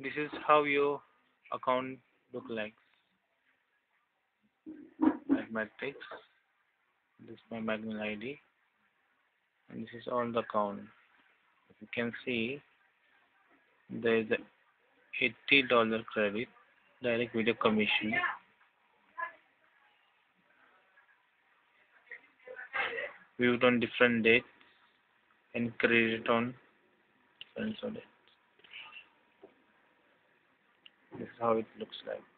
This is how your account look like. Mathematics. This is my Magnum ID, and this is all the account. You can see there is a $80 credit, direct video commission, viewed on different dates, and credited on different dates. This is how it looks like.